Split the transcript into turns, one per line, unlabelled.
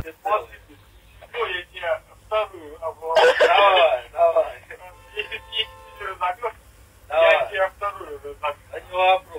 Смотрите, что я тебе вторую обломаю.
Давай.
Если ты ее загнешь,
Давай.
я тебе вторую загну.
Да не вопрос.